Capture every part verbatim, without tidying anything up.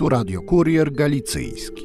Tu Radio Kurier Galicyjski.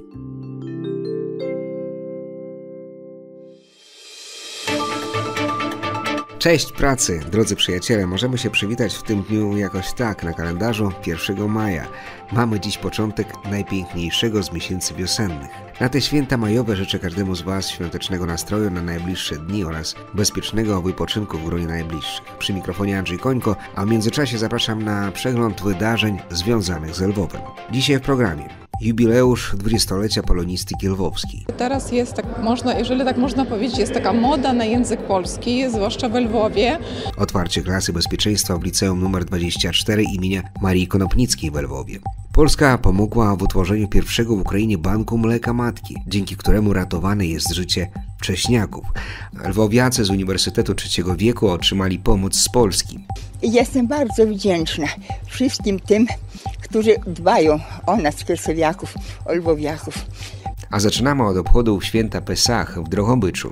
Cześć pracy, drodzy przyjaciele. Możemy się przywitać w tym dniu jakoś tak, na kalendarzu pierwszego maja. Mamy dziś początek najpiękniejszego z miesięcy wiosennych. Na te święta majowe życzę każdemu z Was świątecznego nastroju na najbliższe dni oraz bezpiecznego wypoczynku w gronie najbliższych. Przy mikrofonie Andrzej Końko, a w międzyczasie zapraszam na przegląd wydarzeń związanych z Lwowem. Dzisiaj w programie jubileusz dwudziestolecia polonistyki lwowskiej. Teraz jest, tak można, jeżeli tak można powiedzieć, jest taka moda na język polski, zwłaszcza w Lwowie. Otwarcie klasy bezpieczeństwa w liceum numer dwadzieścia cztery imienia Marii Konopnickiej w Lwowie. Polska pomogła w utworzeniu pierwszego w Ukrainie banku mleka matki, dzięki któremu ratowane jest życie wcześniaków. Lwowiacy z Uniwersytetu Trzeciego Wieku otrzymali pomoc z Polski. Jestem bardzo wdzięczna wszystkim tym, którzy dbają o nas, Kresowiaków, o Lwowiaków. A zaczynamy od obchodów święta Pesach w Drohobyczu.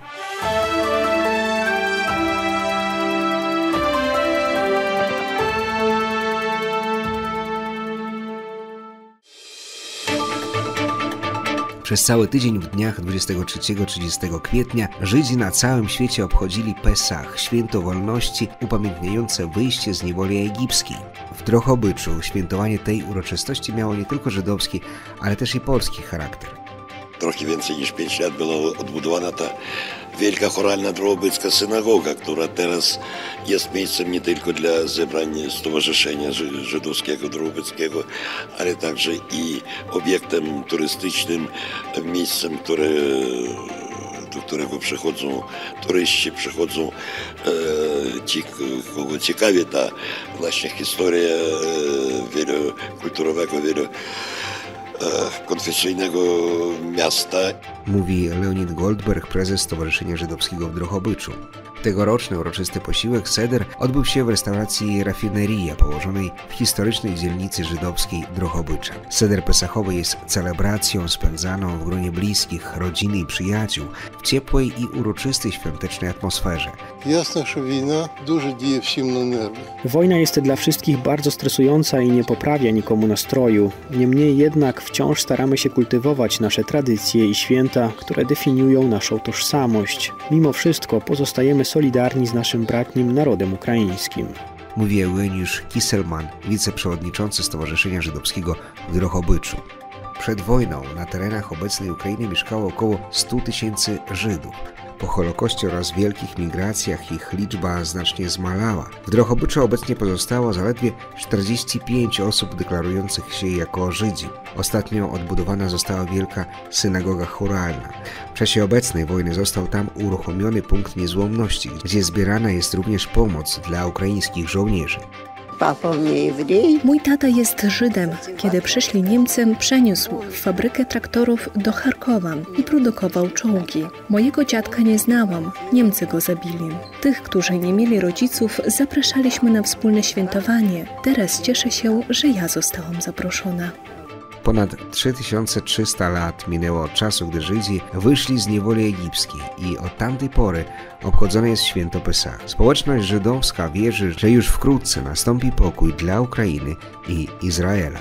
Przez cały tydzień w dniach dwudziestego trzeciego do trzydziestego kwietnia Żydzi na całym świecie obchodzili Pesach, święto wolności upamiętniające wyjście z niewoli egipskiej. W Drohobyczu świętowanie tej uroczystości miało nie tylko żydowski, ale też i polski charakter. Trochę więcej niż pięć lat była odbudowana ta wielka choralna drohobycka synagoga, która teraz jest miejscem nie tylko dla zebrań Stowarzyszenia Żydowskiego Drohobyckiego, ale także i obiektem turystycznym, miejscem, które, do którego przychodzą turyści, przychodzą e, ci, kogo ciekawi ta właśnie historia e, wielokulturowego, wielo konfesyjnego miasta. Mówi Leonid Goldberg, prezes Stowarzyszenia Żydowskiego w Drohobyczu. Tegoroczny uroczysty posiłek seder odbył się w restauracji Rafineria położonej w historycznej dzielnicy żydowskiej Drohobycza. Seder pesachowy jest celebracją spędzaną w gronie bliskich, rodziny i przyjaciół w ciepłej i uroczystej świątecznej atmosferze. Jasne, że wojna dużo dzieje всім na nerwy. Wojna jest dla wszystkich bardzo stresująca i nie poprawia nikomu nastroju. Niemniej jednak wciąż staramy się kultywować nasze tradycje i święta, które definiują naszą tożsamość. Mimo wszystko pozostajemy solidarni z naszym bratnim narodem ukraińskim. Mówi Eugeniusz Kisselman, wiceprzewodniczący Stowarzyszenia Żydowskiego w Drohobyczu. Przed wojną na terenach obecnej Ukrainy mieszkało około stu tysięcy Żydów. Po Holokoście oraz wielkich migracjach ich liczba znacznie zmalała. W Drohobyczu obecnie pozostało zaledwie czterdzieści pięć osób deklarujących się jako Żydzi. Ostatnio odbudowana została wielka synagoga chóralna. W czasie obecnej wojny został tam uruchomiony punkt niezłomności, gdzie zbierana jest również pomoc dla ukraińskich żołnierzy. Mój tata jest Żydem. Kiedy przyszli Niemcy, przeniósł fabrykę traktorów do Charkowa i produkował czołgi. Mojego dziadka nie znałam. Niemcy go zabili. Tych, którzy nie mieli rodziców, zapraszaliśmy na wspólne świętowanie. Teraz cieszę się, że ja zostałam zaproszona. Ponad trzy tysiące trzysta lat minęło od czasu, gdy Żydzi wyszli z niewoli egipskiej i od tamtej pory obchodzone jest święto Pesach. Społeczność żydowska wierzy, że już wkrótce nastąpi pokój dla Ukrainy i Izraela.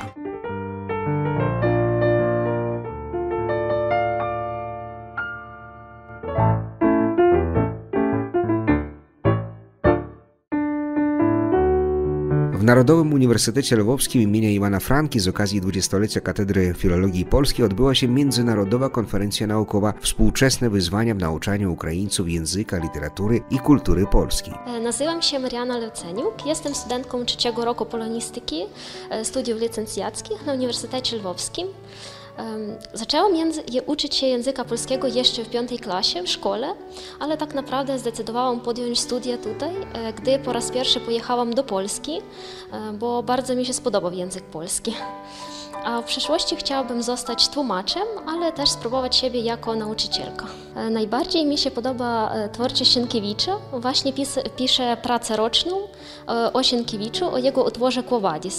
W Narodowym Uniwersytecie Lwowskim imienia Iwana Franki z okazji dwudziestolecia Katedry Filologii Polskiej odbyła się Międzynarodowa Konferencja Naukowa Współczesne wyzwania w nauczaniu Ukraińców języka, literatury i kultury polskiej. Nazywam się Mariana Leuceniuk, jestem studentką trzeciego roku polonistyki studiów licencjackich na Uniwersytecie Lwowskim. Zaczęłam języ- uczyć się języka polskiego jeszcze w piątej klasie w szkole, ale tak naprawdę zdecydowałam podjąć studia tutaj, gdy po raz pierwszy pojechałam do Polski, bo bardzo mi się spodobał język polski. A w przyszłości chciałabym zostać tłumaczem, ale też spróbować siebie jako nauczycielka. Najbardziej mi się podoba twórczość Sienkiewicza. Właśnie pis- piszę pracę roczną o Sienkiewiczu, o jego utworze Quo Vadis.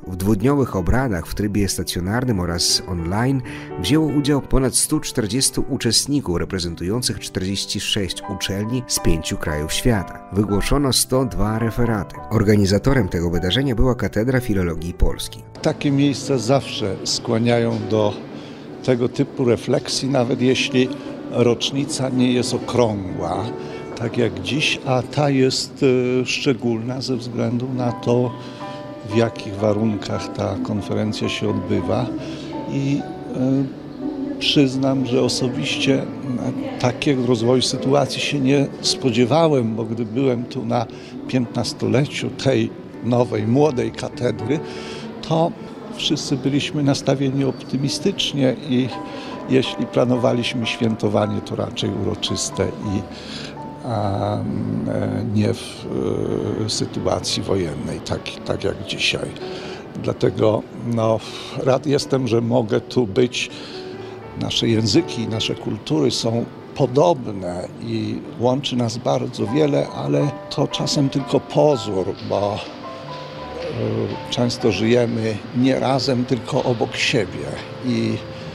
W dwudniowych obradach w trybie stacjonarnym oraz online wzięło udział ponad stu czterdziestu uczestników reprezentujących czterdzieści sześć uczelni z pięciu krajów świata. Wygłoszono sto dwa referaty. Organizatorem tego wydarzenia była Katedra Filologii Polskiej. Takie miejsca zawsze skłaniają do tego typu refleksji, nawet jeśli rocznica nie jest okrągła, tak jak dziś, a ta jest szczególna ze względu na to, w jakich warunkach ta konferencja się odbywa. I y, przyznam, że osobiście takiego rozwoju sytuacji się nie spodziewałem, bo gdy byłem tu na piętnastoleciu tej nowej, młodej katedry, to wszyscy byliśmy nastawieni optymistycznie i jeśli planowaliśmy świętowanie, to raczej uroczyste i a nie w y, sytuacji wojennej, tak, tak jak dzisiaj. Dlatego no, rad jestem, że mogę tu być. Nasze języki, nasze kultury są podobne i łączy nas bardzo wiele, ale to czasem tylko pozór, bo y, często żyjemy nie razem, tylko obok siebie. I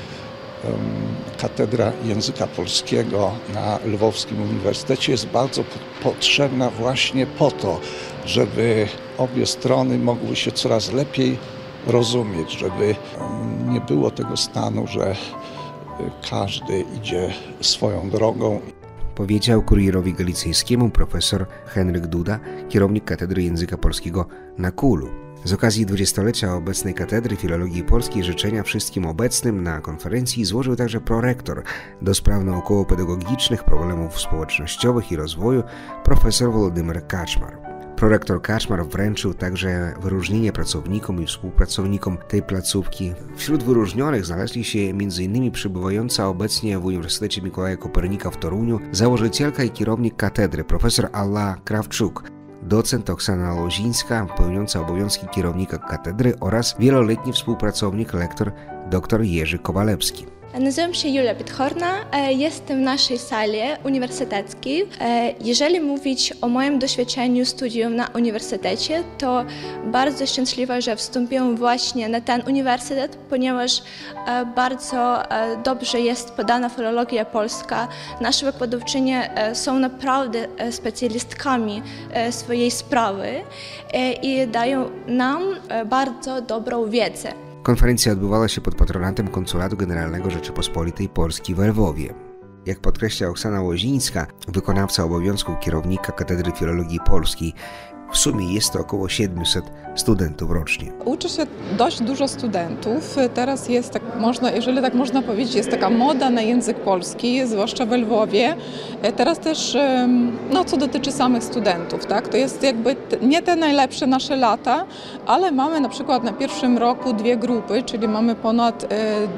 Katedra Języka Polskiego na Lwowskim Uniwersytecie jest bardzo potrzebna właśnie po to, żeby obie strony mogły się coraz lepiej rozumieć, żeby nie było tego stanu, że każdy idzie swoją drogą. Powiedział Kurierowi Galicyjskiemu profesor Henryk Duda, kierownik Katedry Języka Polskiego na Kulu. Z okazji dwudziestolecia obecnej Katedry Filologii Polskiej życzenia wszystkim obecnym na konferencji złożył także prorektor do spraw naukowo-pedagogicznych, problemów społecznościowych i rozwoju profesor Władimir Kaczmar. Prorektor Kaczmar wręczył także wyróżnienie pracownikom i współpracownikom tej placówki. Wśród wyróżnionych znaleźli się między innymi przybywająca obecnie w Uniwersytecie Mikołaja Kopernika w Toruniu założycielka i kierownik katedry profesor Alla Krawczuk, docent Oksana Łozińska, pełniąca obowiązki kierownika katedry oraz wieloletni współpracownik lektor dr Jerzy Kowalewski. Nazywam się Julia Pitchorna, jestem w naszej sali uniwersyteckiej. Jeżeli mówić o moim doświadczeniu studium na uniwersytecie, to bardzo szczęśliwa, że wstąpiłam właśnie na ten uniwersytet, ponieważ bardzo dobrze jest podana filologia polska. Nasze wykładowczynie są naprawdę specjalistkami swojej sprawy i dają nam bardzo dobrą wiedzę. Konferencja odbywała się pod patronatem Konsulatu Generalnego Rzeczypospolitej Polskiej w Lwowie. Jak podkreśla Oksana Łozińska, wykonawca obowiązków kierownika Katedry Filologii Polskiej, w sumie jest to około siedmiuset studentów rocznie. Uczy się dość dużo studentów. Teraz jest, tak można, jeżeli tak można powiedzieć, jest taka moda na język polski, zwłaszcza w Lwowie. Teraz też, no co dotyczy samych studentów, tak, to jest jakby nie te najlepsze nasze lata, ale mamy na przykład na pierwszym roku dwie grupy, czyli mamy ponad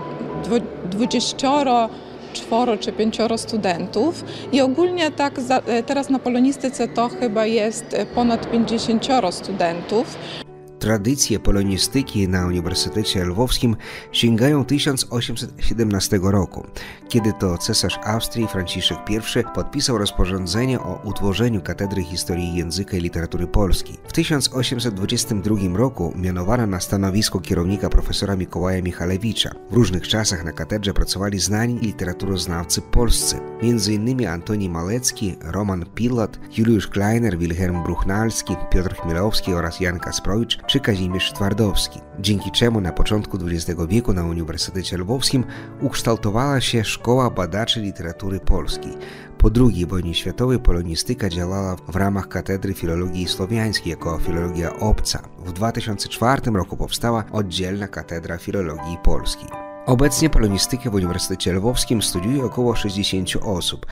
dwudziestoro czworo czy pięcioro studentów i ogólnie tak za, teraz na polonistyce to chyba jest ponad pięćdziesięcioro studentów. Tradycje polonistyki na Uniwersytecie Lwowskim sięgają tysiąc osiemset siedemnastego roku, kiedy to cesarz Austrii Franciszek I podpisał rozporządzenie o utworzeniu Katedry Historii Języka i Literatury Polskiej. W tysiąc osiemset dwudziestym drugim roku mianowano na stanowisko kierownika profesora Mikołaja Michalewicza. W różnych czasach na katedrze pracowali znani literaturoznawcy polscy, między innymi Antoni Malecki, Roman Pilat, Juliusz Kleiner, Wilhelm Bruchnalski, Piotr Chmielowski oraz Jan Kasprowicz czy Kazimierz Twardowski, dzięki czemu na początku dwudziestego wieku na Uniwersytecie Lwowskim ukształtowała się Szkoła Badaczy Literatury Polskiej. Po drugiej wojnie światowej polonistyka działała w ramach Katedry Filologii Słowiańskiej jako filologia obca. W dwa tysiące czwartym roku powstała oddzielna Katedra Filologii Polskiej. Obecnie polonistykę w Uniwersytecie Lwowskim studiuje około sześćdziesięciu osób.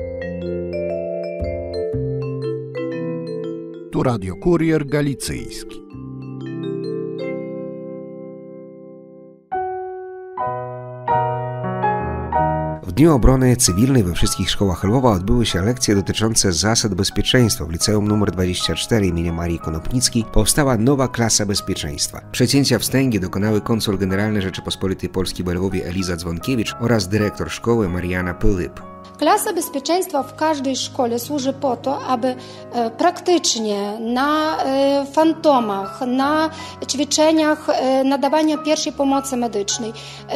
Tu Radio Kurier Galicyjski. W Dniu Obrony Cywilnej we wszystkich szkołach Lwowa odbyły się lekcje dotyczące zasad bezpieczeństwa. W liceum nr dwadzieścia cztery imienia Marii Konopnickiej powstała nowa klasa bezpieczeństwa. Przecięcia wstęgi dokonały konsul generalny Rzeczypospolitej Polskiej w Lwowie Eliza Dzwonkiewicz oraz dyrektor szkoły Mariana Pylyp. Klasa bezpieczeństwa w każdej szkole służy po to, aby praktycznie na fantomach, na ćwiczeniach nadawania pierwszej pomocy medycznej,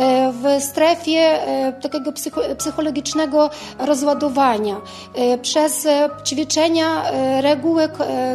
w strefie takiego psychologicznego rozładowania, przez ćwiczenia regułek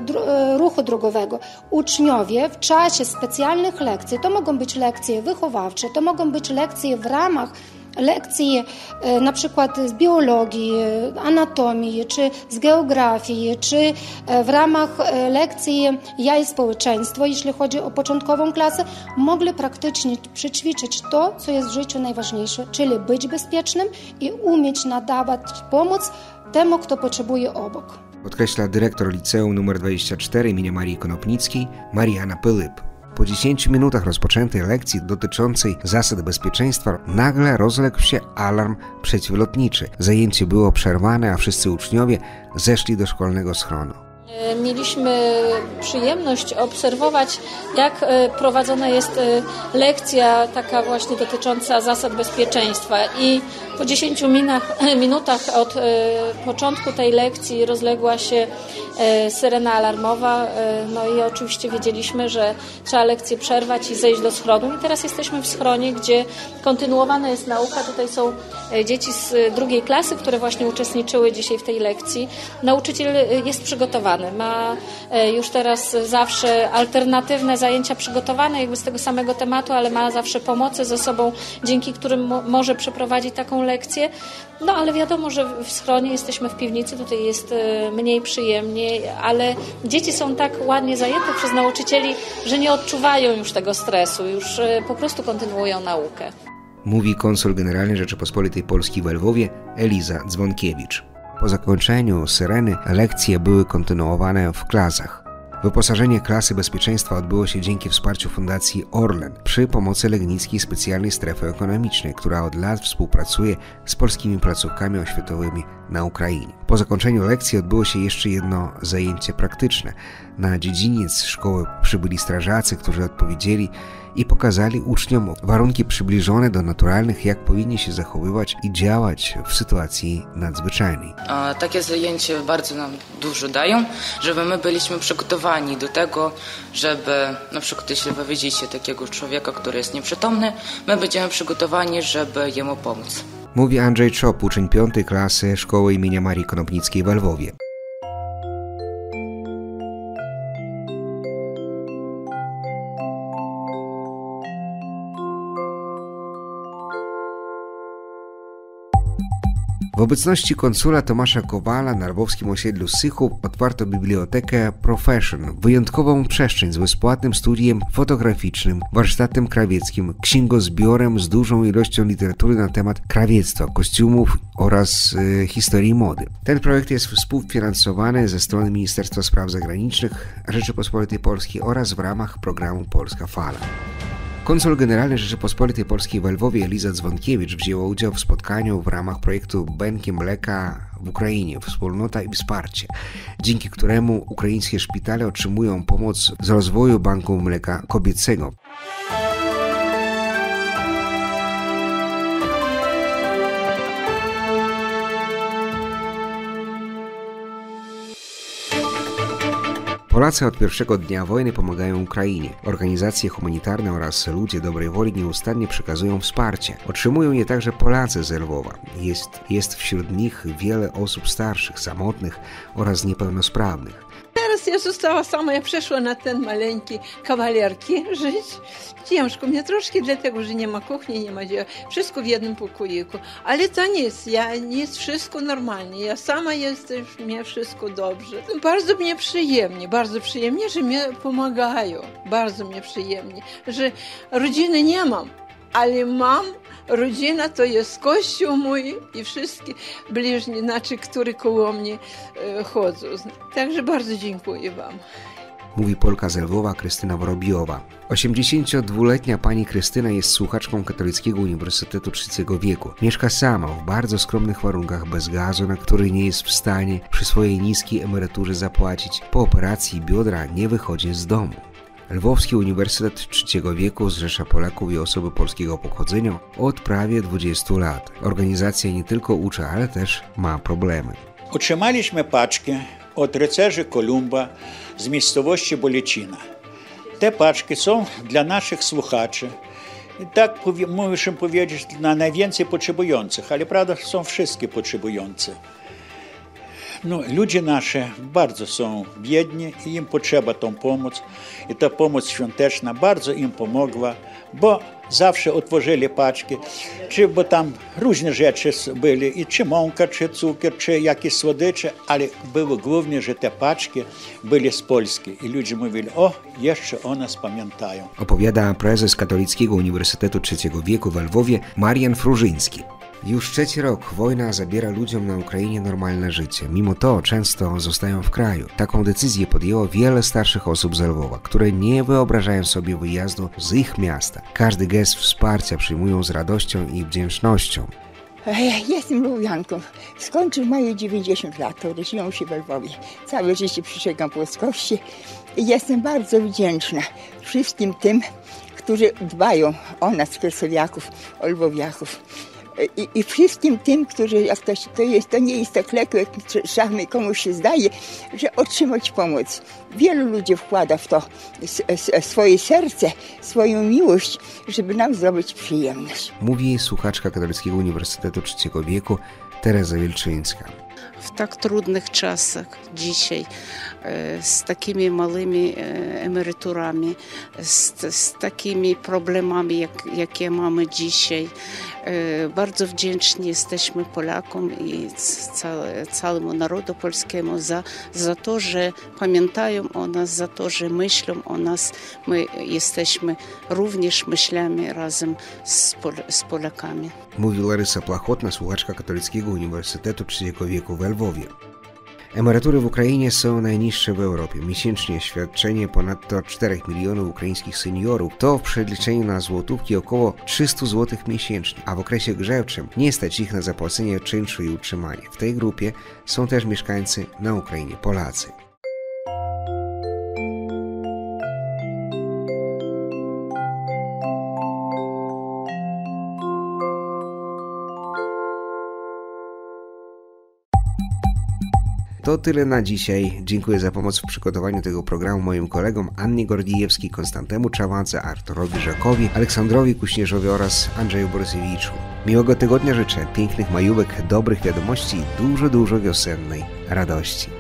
ruchu drogowego. Uczniowie w czasie specjalnych lekcji, to mogą być lekcje wychowawcze, to mogą być lekcje w ramach lekcji na przykład z biologii, anatomii, czy z geografii, czy w ramach lekcji ja i społeczeństwo, jeśli chodzi o początkową klasę, mogli praktycznie przećwiczyć to, co jest w życiu najważniejsze, czyli być bezpiecznym i umieć nadawać pomoc temu, kto potrzebuje obok. Podkreśla dyrektor liceum numer dwadzieścia cztery imienia Marii Konopnickiej, Mariana Pylyp. Po dziesięciu minutach rozpoczętej lekcji dotyczącej zasad bezpieczeństwa nagle rozległ się alarm przeciwlotniczy. Zajęcie było przerwane, a wszyscy uczniowie zeszli do szkolnego schronu. Mieliśmy przyjemność obserwować, jak prowadzona jest lekcja taka właśnie dotycząca zasad bezpieczeństwa i po dziesięciu minutach od początku tej lekcji rozległa się syrena alarmowa, no i oczywiście wiedzieliśmy, że trzeba lekcję przerwać i zejść do schronu. I teraz jesteśmy w schronie, gdzie kontynuowana jest nauka. Tutaj są dzieci z drugiej klasy, które właśnie uczestniczyły dzisiaj w tej lekcji. Nauczyciel jest przygotowany, ma już teraz zawsze alternatywne zajęcia przygotowane jakby z tego samego tematu, ale ma zawsze pomocy ze sobą, dzięki którym mo- może przeprowadzić taką lekcję. No ale wiadomo, że w schronie jesteśmy w piwnicy, tutaj jest mniej przyjemnie, ale dzieci są tak ładnie zajęte przez nauczycieli, że nie odczuwają już tego stresu, już po prostu kontynuują naukę. Mówi konsul generalny Rzeczypospolitej Polskiej w Lwowie Eliza Dzwonkiewicz. Po zakończeniu syreny lekcje były kontynuowane w klasach. Wyposażenie klasy bezpieczeństwa odbyło się dzięki wsparciu Fundacji Orlen przy pomocy Legnickiej Specjalnej Strefy Ekonomicznej, która od lat współpracuje z polskimi placówkami oświatowymi na Ukrainie. Po zakończeniu lekcji odbyło się jeszcze jedno zajęcie praktyczne. Na dziedziniec szkoły przybyli strażacy, którzy odpowiedzieli i pokazali uczniom warunki przybliżone do naturalnych, jak powinni się zachowywać i działać w sytuacji nadzwyczajnej. A, takie zajęcia bardzo nam dużo dają, żeby my byliśmy przygotowani do tego, żeby na przykład jeśli wy widzicie takiego człowieka, który jest nieprzytomny, my będziemy przygotowani, żeby jemu pomóc. Mówi Andrzej Czop, uczeń piątej klasy szkoły imienia Marii Konopnickiej w Lwowie. W obecności konsula Tomasza Kowala na lwowskim osiedlu Sychów otwarto bibliotekę Profession, wyjątkową przestrzeń z bezpłatnym studiem fotograficznym, warsztatem krawieckim, księgozbiorem z dużą ilością literatury na temat krawiectwa, kostiumów oraz y, historii mody. Ten projekt jest współfinansowany ze strony Ministerstwa Spraw Zagranicznych Rzeczypospolitej Polskiej oraz w ramach programu Polska Fala. Konsul generalny Rzeczypospolitej Polskiej w Lwowie Eliza Dzwonkiewicz wzięła udział w spotkaniu w ramach projektu Banki Mleka w Ukrainie, wspólnota i wsparcie, dzięki któremu ukraińskie szpitale otrzymują pomoc z rozwoju Banku Mleka Kobiecego. Polacy od pierwszego dnia wojny pomagają Ukrainie. Organizacje humanitarne oraz ludzie dobrej woli nieustannie przekazują wsparcie. Otrzymują je także Polacy z Lwowa. Jest, jest wśród nich wiele osób starszych, samotnych oraz niepełnosprawnych. Teraz ja została sama, ja przeszła na ten maleńki kawalerki żyć. Ciężko mnie troszkę, dlatego że nie ma kuchni, nie ma dzieła. Wszystko w jednym pokoiku. Ale to nic, ja, jest wszystko normalnie. Ja sama jestem, mnie wszystko dobrze. Bardzo mnie przyjemnie, bardzo przyjemnie, że mnie pomagają. Bardzo mnie przyjemnie, że rodziny nie mam, ale mam. Rodzina to jest Kościół mój i wszystkie bliźni, znaczy, które koło mnie e, chodzą. Także bardzo dziękuję wam. Mówi Polka z Lwowa Krystyna Worobiowa. osiemdziesięciodwuletnia pani Krystyna jest słuchaczką Katolickiego Uniwersytetu trzeciego wieku. Mieszka sama w bardzo skromnych warunkach bez gazu, na który nie jest w stanie przy swojej niskiej emeryturze zapłacić. Po operacji biodra nie wychodzi z domu. Lwowski Uniwersytet trzeciego wieku zrzesza Polaków i osoby polskiego pochodzenia od prawie dwudziestu lat. Organizacja nie tylko uczy, ale też ma problemy. Otrzymaliśmy paczki od rycerzy Kolumba z miejscowości Bolicina. Te paczki są dla naszych słuchaczy, tak możemy powiedzieć, na najwięcej potrzebujących, ale prawda są wszystkie potrzebujące. No, ludzie nasze bardzo są biedni i im potrzeba tą pomoc. I ta pomoc świąteczna bardzo im pomogła, bo zawsze otworzyli paczki, czy bo tam różne rzeczy były, i czy mąka, czy cukier, czy jakieś słodycze, ale było głównie, że te paczki były z Polski i ludzie mówili, o, jeszcze o nas pamiętają. Opowiada prezes Katolickiego Uniwersytetu trzeciego wieku w Lwowie Marian Frużyński. Już trzeci rok wojna zabiera ludziom na Ukrainie normalne życie. Mimo to często zostają w kraju. Taką decyzję podjęło wiele starszych osób z Lwowa, które nie wyobrażają sobie wyjazdu z ich miasta. Każdy gest wsparcia przyjmują z radością i wdzięcznością. Jestem Lwowianką. Skończę w maju dziewięćdziesiąt lat. Urodziłam się w Lwowie. Całe życie przestrzegam polskości. I jestem bardzo wdzięczna wszystkim tym, którzy dbają o nas, kresowiaków, o lwowiaków. I, I wszystkim tym, którzy, jak to, to, jest, to nie jest tak lekko, jak szachmy komuś się zdaje, że otrzymać pomoc. Wielu ludzi wkłada w to swoje serce, swoją miłość, żeby nam zrobić przyjemność. Mówi słuchaczka Katolickiego Uniwersytetu trzeciego wieku Teresa Wilczyńska. W tak trudnych czasach dzisiaj, z takimi małymi emeryturami, z, z takimi problemami, jak, jakie mamy dzisiaj. Bardzo wdzięczni jesteśmy Polakom i całe, całemu narodu polskiemu za, za to, że pamiętają o nas, za to, że myślą o nas. My jesteśmy również myślami razem z, Pol z Polakami. Mówi Larysa Plachotna, słuchaczka Katolickiego Uniwersytetu trzeciego wieku w Lwowie. Emerytury w Ukrainie są najniższe w Europie. Miesięcznie świadczenie ponadto czterech milionów ukraińskich seniorów to w przeliczeniu na złotówki około trzysta złotych miesięcznie, a w okresie grzewczym nie stać ich na zapłacenie czynszu i utrzymanie. W tej grupie są też mieszkańcy na Ukrainie Polacy. To tyle na dzisiaj. Dziękuję za pomoc w przygotowaniu tego programu moim kolegom Annie Gordijewskiej, Konstantemu Czawadze, Arturowi Żakowi, Aleksandrowi Kuśnierzowi oraz Andrzeju Borysewiczu. Miłego tygodnia życzę, pięknych majówek, dobrych wiadomości i dużo, dużo wiosennej radości.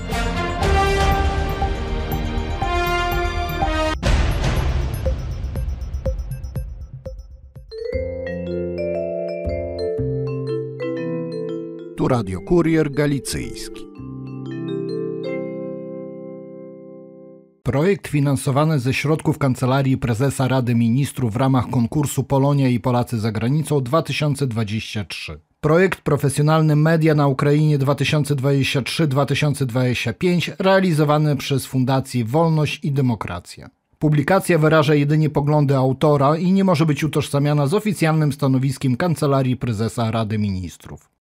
Tu Radio Kurier Galicyjski. Projekt finansowany ze środków Kancelarii Prezesa Rady Ministrów w ramach konkursu Polonia i Polacy za granicą dwa tysiące dwudziesty trzeci. Projekt Profesjonalny Media na Ukrainie dwa tysiące dwudziesty trzeci do dwa tysiące dwudziestego piątego realizowany przez Fundację Wolność i Demokracja. Publikacja wyraża jedynie poglądy autora i nie może być utożsamiana z oficjalnym stanowiskiem Kancelarii Prezesa Rady Ministrów.